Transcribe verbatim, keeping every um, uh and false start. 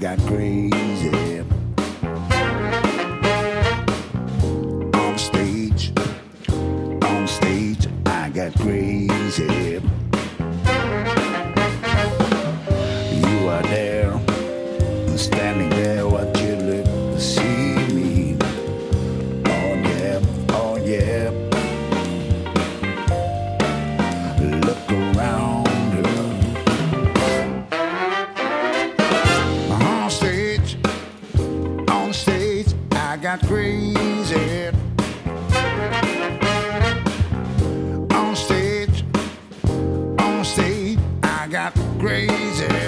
got crazy. On stage, on stage, I got crazy. You are there, standing there, what you look to see me. Oh yeah, oh yeah. Look around her. On stage, on stage, I got crazy. On stage, on stage, I got crazy.